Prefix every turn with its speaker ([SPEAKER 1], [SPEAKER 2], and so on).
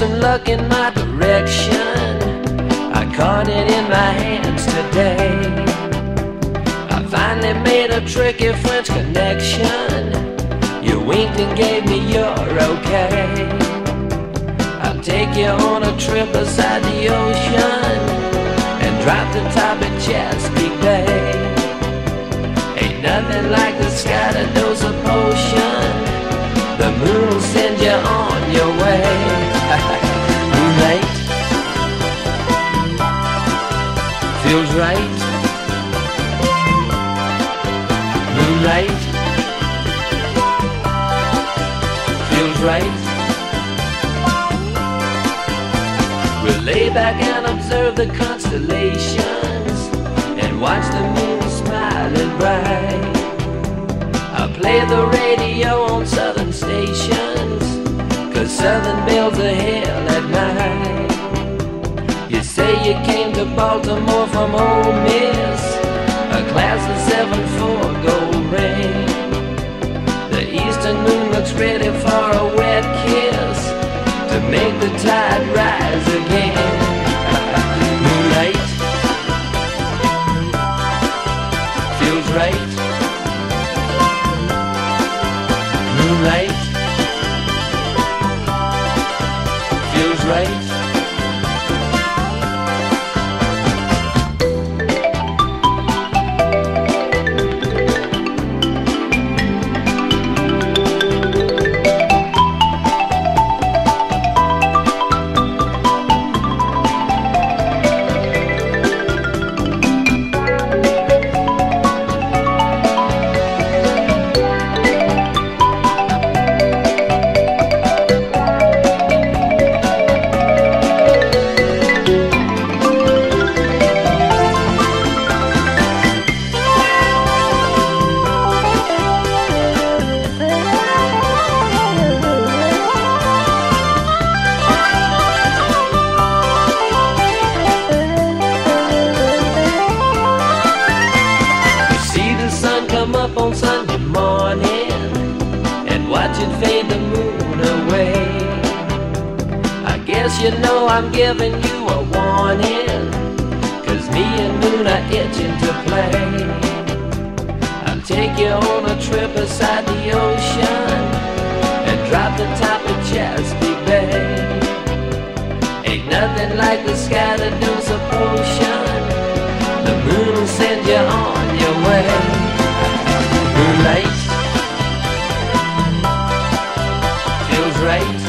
[SPEAKER 1] some luck in my direction. I caught it in my hands today. I finally made a tricky French connection. You winked and gave me your okay. I'll take you on a trip beside the ocean and drop the top at Chesapeake Bay. Ain't nothing like the sky to dose a potion. The moon will send you on your way. Moonlight feels right. Moonlight feels right. We'll lay back and observe the constellations and watch the moon smiling bright. I'll play the radio on southern stations, 'cause southern bells are hell at night. You say you came to Baltimore from Ole Miss, a class of 7-4 gold ring. The eastern moon looks ready for a wet kiss to make the tide rise again. Moonlight feels right. Moonlight feels right. Come up on Sunday morning and watch it fade the moon away. I guess you know I'm giving you a warning, 'cause me and moon are itching to play. I'll take you on a trip beside the ocean and drop the top of Chesapeake Bay. Ain't nothing like the sky to dose a potion. The moon will send you on your way. Moonlight feels right.